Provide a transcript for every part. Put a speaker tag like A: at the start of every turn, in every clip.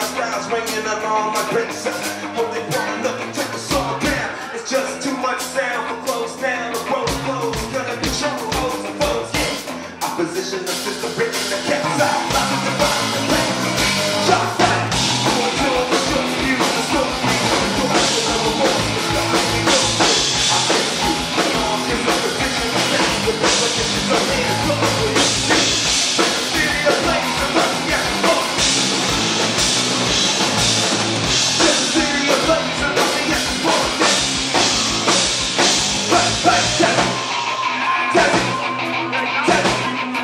A: styles ringing along my princess. Hope they wanna look and take the song down. It's just too much sound for close down. The road closed, gonna control the hoes and foes. Yeah, opposition, the system, breaking the cats out. Locking the bottom, the pain. Shot back. Going to the short view, the short view. Go back to the remorse, the stuff that we go through. I miss you. Come on, here's the position. The sound, the positions are hands. Look at what you see. City of place, the lucky at the book. City of place, the lucky at the book. Hey, hey, tell me. Tell me. Tell me.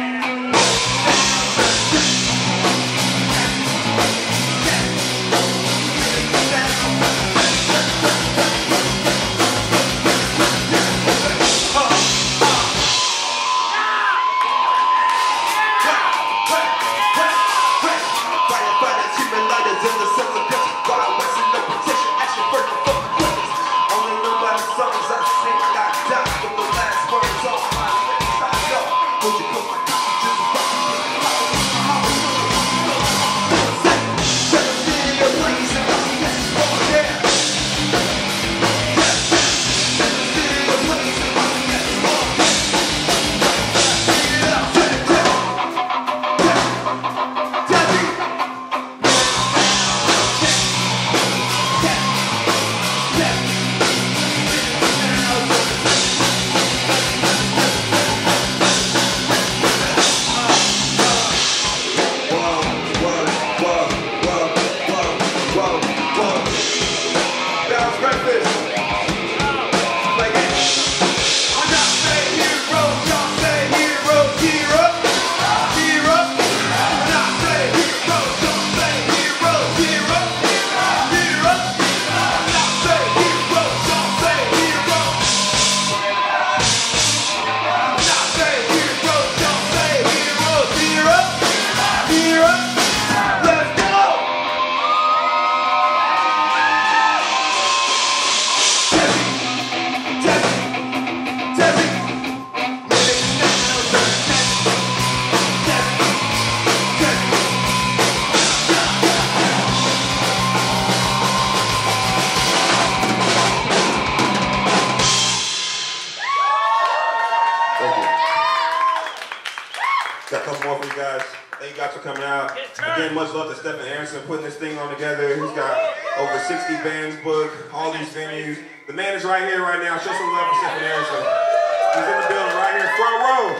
B: Got a couple more for you guys. Thank you guys for coming out. Again, much love to Stephen Aronson putting this thing on together. He's got over 60 bands booked, all these venues. The man is right here right now. Show some love for Stephen Aronson. He's in the building right here, front row,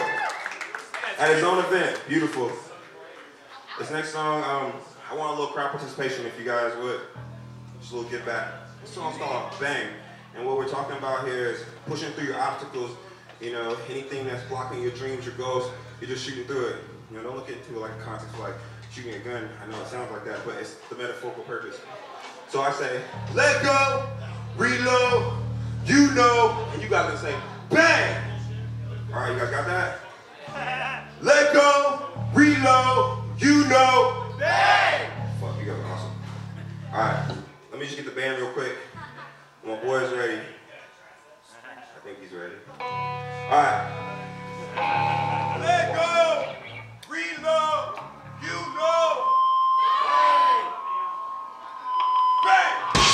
B: at his own event. Beautiful. This next song, I want a little crowd participation if you guys would. Just a little give back. This song's called Bang. And what we're talking about here is pushing through your obstacles. You know, anything that's blocking your dreams, your goals, you're just shooting through it. You know, don't look into it like a context like shooting a gun. I know it sounds like that, but it's the metaphorical purpose. So I say, let go, reload, you know, and you guys gonna say, bang! All right, you guys got that? Let go, reload, you know, bang! Fuck, you guys are awesome. All right, let me just get the band real quick. My boy's ready. I think he's ready. All right. Let go, reload, you know, bang, bang.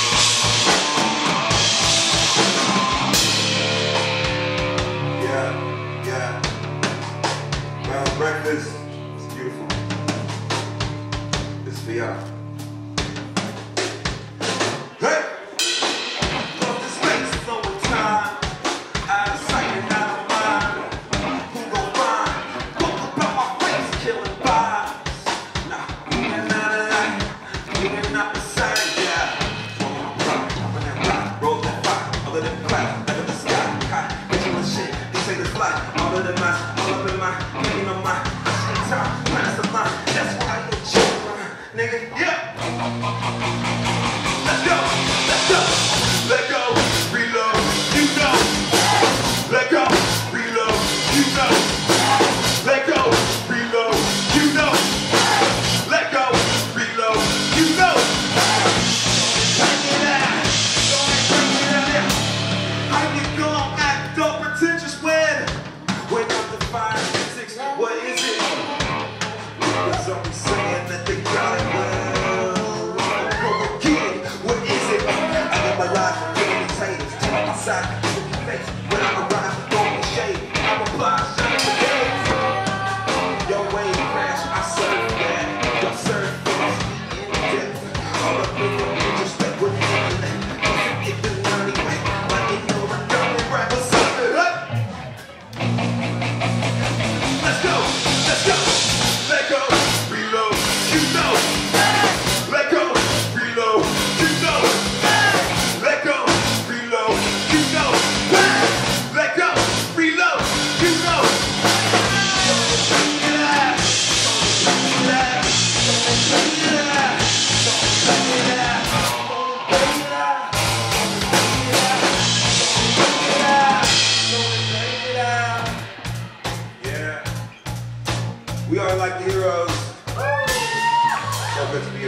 B: Yeah. Well, breakfast is beautiful. This is for y'all.
A: Saying that they got it well.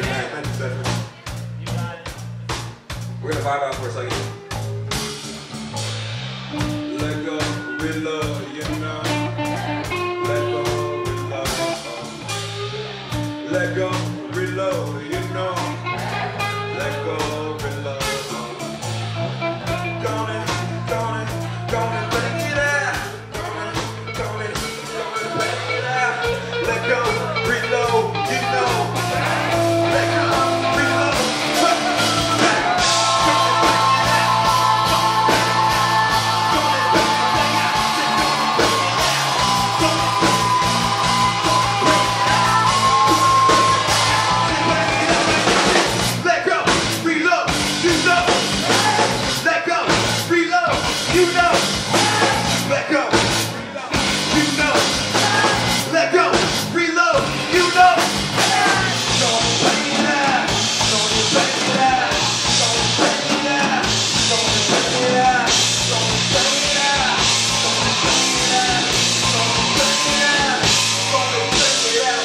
B: Thank you, Stephanie. We're gonna vibe out for a second. Let go, reload, you know. Let go, reload. Let go, reload, you know. Let go, reload. Gonna break it out. Gonna break it out. Let go, reload, you know. Let go, reload. Let go, reload, you know. Let go, reload, you know. Let go, you know. Let go, reload, you know. Don't break it out, don't break it out, don't break it out, don't break it out, don't break it out, don't break it out, don't break it out, don't break it out.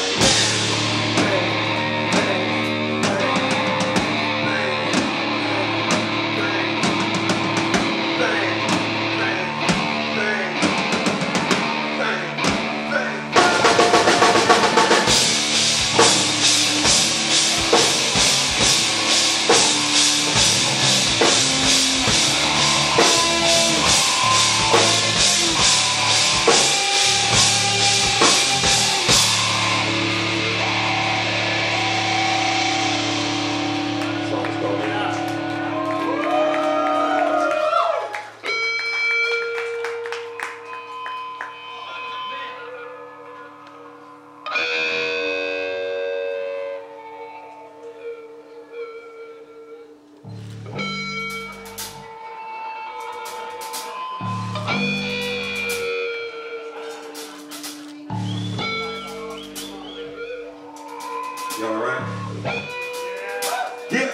B: Y'all all right? Yeah.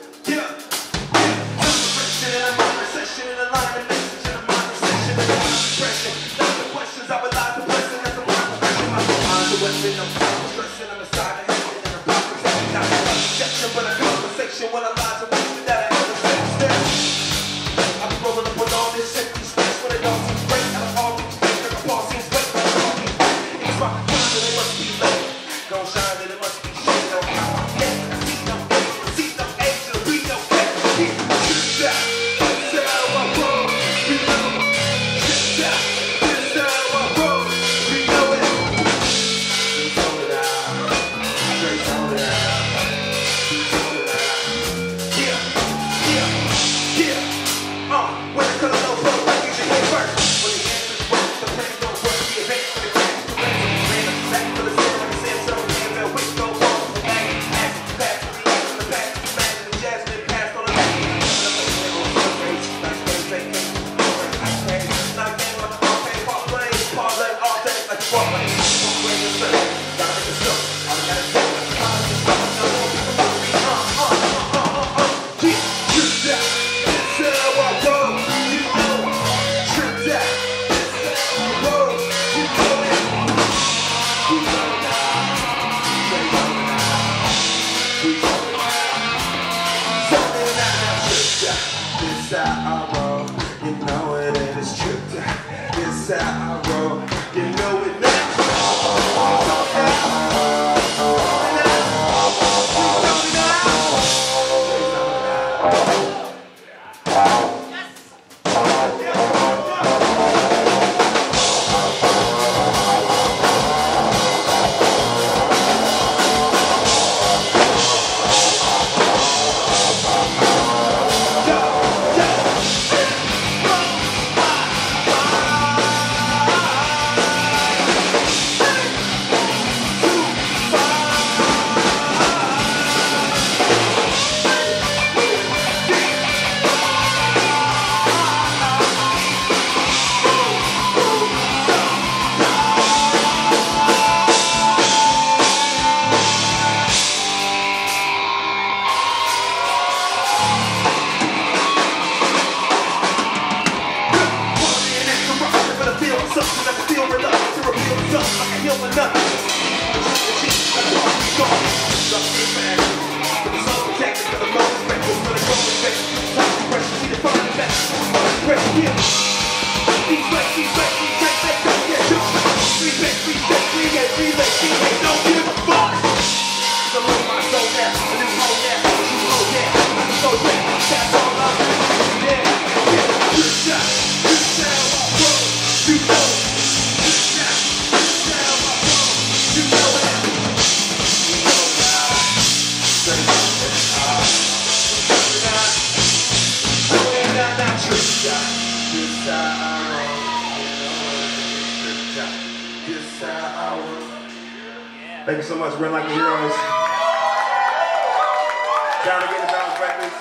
B: Recession in the line, the message in the mind, recession in the mind, depression. That's the questions I realize the blessing as a blind profession. My mind's a weapon, I'm stressing, I'm inside the head, and I'm practicing. Not a rejection, but a conversation when I lie to wasted that I ever said instead. I've been rolling up with all this empty space when it all seems great. And I'm all these things like a ball seems wet. It's my time that it must be late. Don't shine that it must be shade. Thank you so much. Run Like the Heroes. Down to Get the Balance Records.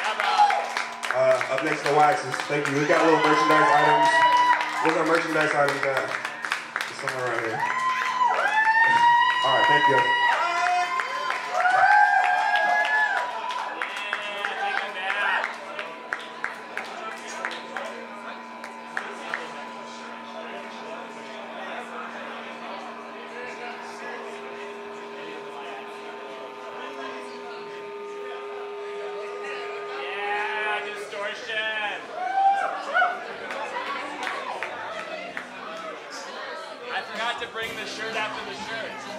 B: Up next to Waxes. Thank you. We got little merchandise items. Where's our merchandise items at? It's somewhere around here. All right, thank you.
C: I forgot to bring the shirt after the shirt.